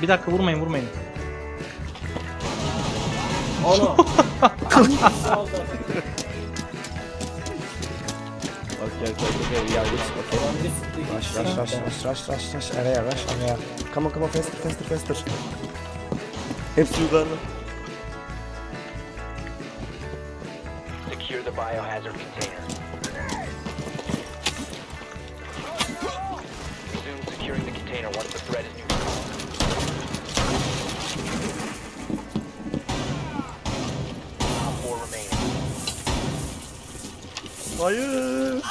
Bir dakika vurmayın vurmayın. Onu. Okay. Yeah, it's okay. Rush. Araya. Come on, faster. Hepsi yukarıda. Secure the biohazard container. Resume securing the container once the threat is neutralized. Four remaining. Hayır.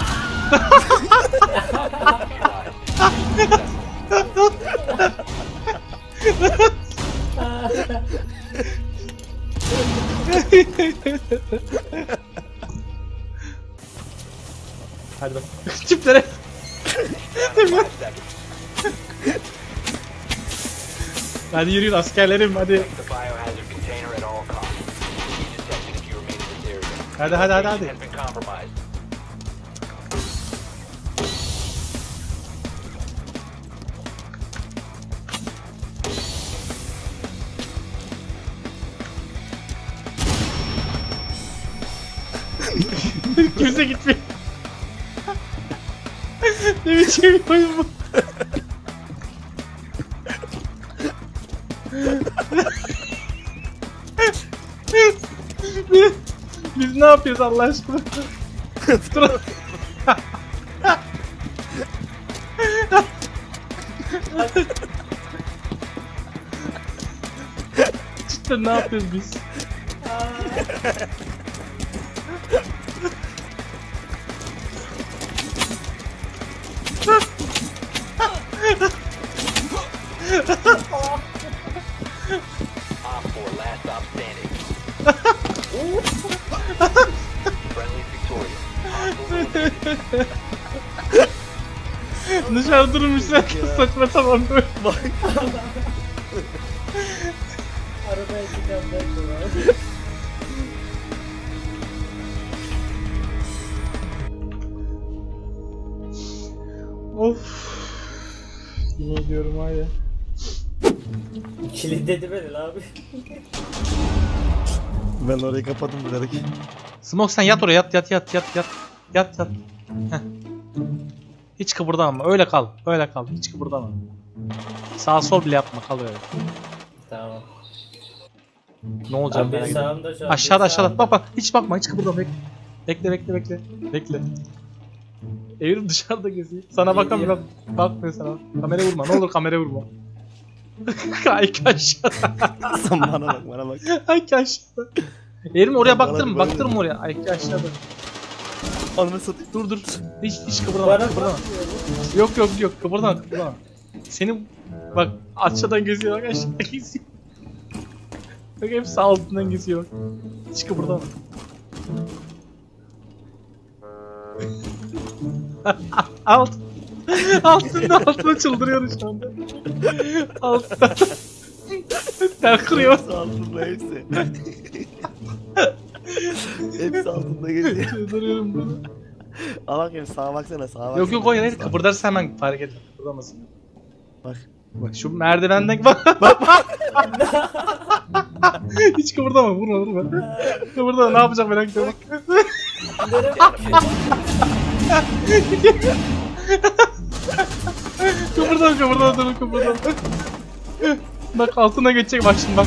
Hadi bak. Çiftlere. Hadi yürüyün askerlerim hadi. The biohazard container at all costs. Be detected if you remain in this area. Hadi. Has been compromised. Kimse gitmiyor. Ne biçim oyun bu? Biz ne yapıyoruz Allah aşkına? Cidden ne yapıyoruz biz? Op 4, last stop standing. Friendly victorious. Hostile eliminated. Dışarı durmuşlar saçma sapan böyle. Arabaya çıkan bekliyor. Of. Ne diyorum hala. Kilitledi beni abi. Ben orayı kapadım bilerek. Smoke sen yat oraya yat. Yat. Heh. Hiç kıpırdama öyle kal. Hiç kıpırdama. Sağ sol bile yapma kal öyle. Tamam. Ne olacak Abi merak benim etme. sağımda şu an. Aşağıda bak hiç bakma hiç kıpırdama bekle. Evrim dışarıda geziyor. Sana bakan bir bak. Bakmıyor sana. Kameraya vurma. Ne olur kameraya vurma. Ayki aşağıda. Sen bana bak. Ayki aşağıda. Evrim oraya Bana bir baktırma oraya. Ayki aşağıda. Ananı satayım. Dur. Hiç kıpırdama. Bana Kıpırdama. Yok kıpırdama. Senin bak aşağıdan geziyor bak aşağıdan geziyor. Bak hepsi altından geziyor bak. Hiç kıpırdama. Altına çıldırıyor şu anda. Altında. Ter kırıyor. Hepsi altında hepsi. Hepsi altında geziyor. Çıldırıyorum bunu. Al bakayım sağa baksana sağa baksana. Yok hayır kıpırdarsa hemen fark et. Kıpırdamasın. Bak. Şu merdivenden bak. Hiç kıpırdama vurma. Kıpırdama ne yapacak merak etme bak. Kıpırdama. Bak altına geçecek bak şimdi bak.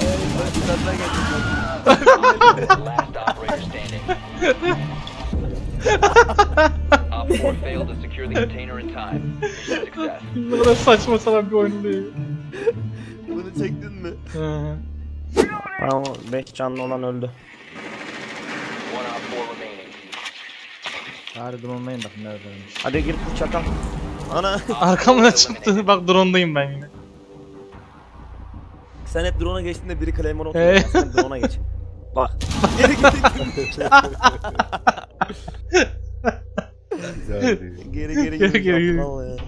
Last operator standing. Op 4 failed to secure the container in time. Mission success. Bu kadar saçma sapan bir oyun değil. Bunu çektin mi? Hı. Tamam 5 canlı olan öldü. One op 4 remaining. Bari drone'dayım bak neredeymiş. Hadi gir çakal. Ana. Arkamdan çıktı bak drone'dayım ben yine. Sen hep drone'a geçtiğinde biri Claymore oturuyor. Sen drone'a geç. Bak. Geri. Al ya.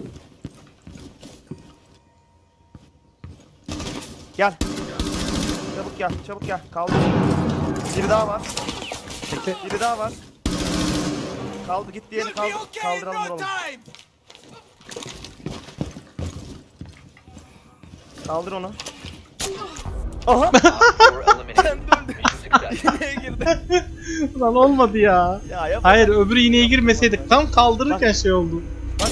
Gel. Çabuk gel. Kaldı. Biri daha var. Biri daha var. Kaldı git diğerini kaldıralım vuralım. Kaldır onu. Aha. Op 4 eliminated. Mission successful. İğneye girdi. Lan olmadı ya. Ya yapma. Hayır öbürü iğneye girmeseydik tam kaldırırken şey oldu. Bak.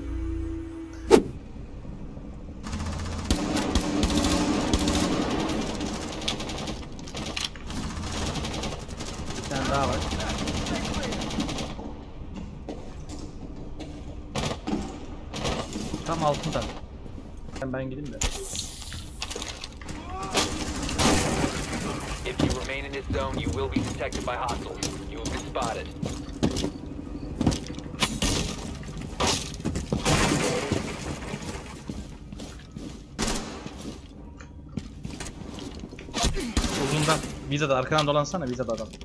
Bir tane daha var. Tam altında. Ben gideyim de. If you remain in this zone, you will be detected by hostiles. You will be spotted. Uzundan. Vizada arkadan dolansana vizada adam.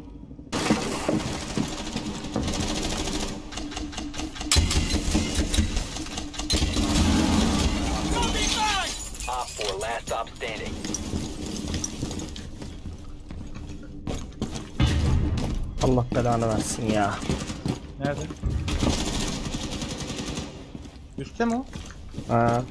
Op 4 last stop standing. Allah belanı versin ya. Nerede? Üstte mi o? Ha.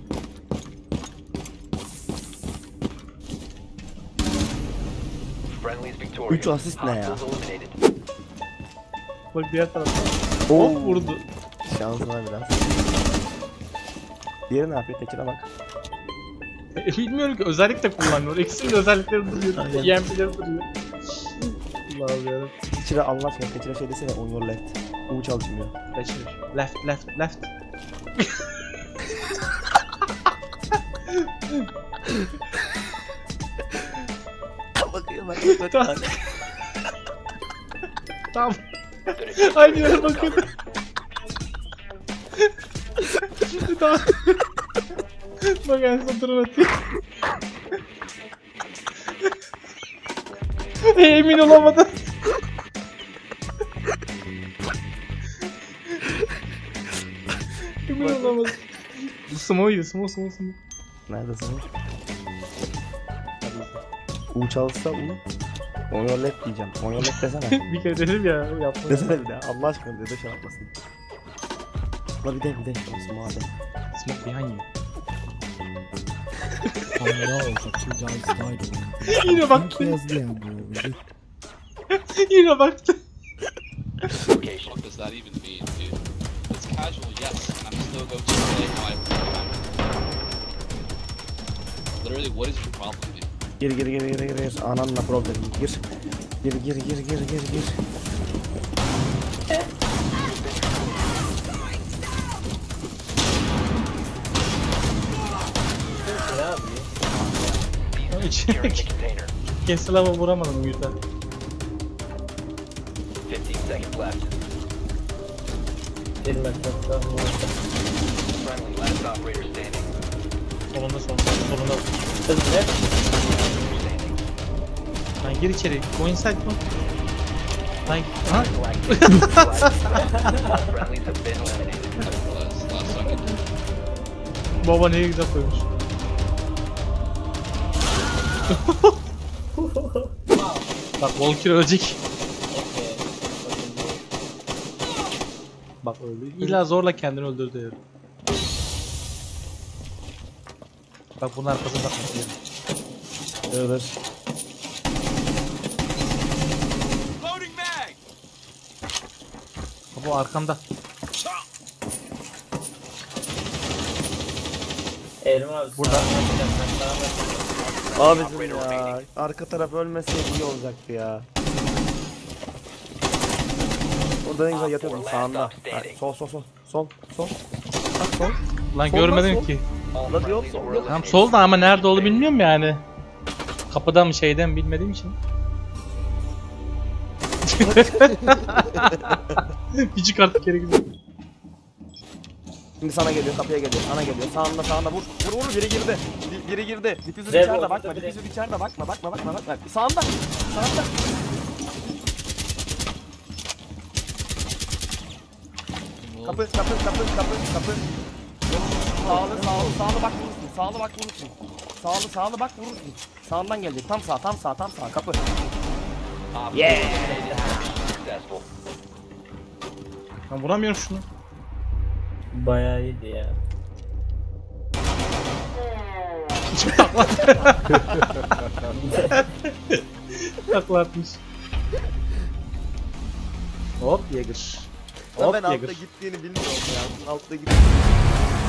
Friendly's victorious. 3 asist ne ya? Hostiles eliminated. Bak diğer tarafta. Oo. Hop vurdu. Şansına biraz. Diğeri ne yapıyor? Tekine bak. Bilmiyorum ki özellik de kullanmıyor. İkisinin de özellikleri duruyor. Aynen. EMP'leri duruyor. Allah'ım yarabbim. Teçire Allah aşkına. Teçire şey desene on your left. U çalışmıyor. Kaçırır. Left left left. Bakıyor bak. Tamam. Tamam. The diffuser Aynı is yere bakıyor. recovered. Tamam. Bak en son drone atıyor. Emin olamadım. Emin olamadım. Bu smoke'ydu, smoke. Neredesin? U çalışsa U. On your left diyeceğim. On your left desene. Bir kere dedim ya, yapma. Desene bir daha. Allah aşkına dede şey yapmasın. La bir de. Olsun hadi. Smoke behind you. Oh no, the two guys died already. Yine Who baktı. cares the ammo already? Yine baktı. Location. What does that even mean, dude? It's casual, yes, and I'm still going to play my Literally, what is your problem, dude? Gir. Ananla problem. Gir. Gir. Ne yapıyor? Securing the container. Kesin ama vuramadım yüzden. 15 seconds left. Girmekten sonra. Friendly last operator standing. Sonunda. Kız ne? Standing. Lan gir içeri. Go inside go. Lan ha? Friendlies have been eliminated. Last second. Baba ne güzel koymuş. Bak Volker ölecek. Okey. Bak öldü. İlla zorla kendini öldürdü herif. Bak bunun arkasında bakıyor. Dur. Bu arkamda. Elma abi. Burada. Abicim ya. Arka taraf ölmeseydi iyi olacaktı ya. Orada ne güzel yatıyordum sağında. Hayır, sol. Bak sol. Lan Solda, görmedim sol. ki. La diyor sol. Tamam solda ama nerede olduğunu bilmiyorum yani. Kapıdan mı şeyden bilmediğim için. Bir çıkarttık geri gidiyor. Şimdi sana geliyor, kapıya geliyor, sana geliyor. Sağında vur. Vur, biri girdi. Biri girdi. Difüzör Revo, içeride bakma, biri. difüzör içeride bakma. Sağında. Kapı. Sağlı bak vurursun. Sağlı bak vurursun. Sağından gelecek. Tam sağ. Kapı. Yeah. Successful. Ben vuramıyorum şunu. Bayağı iyiydi ya. atmış bir takla. Takla atmış. Hop Jäger. Lan Hop ben altta Jäger. gittiğini bilmiyorum ya. Altta gittiğini.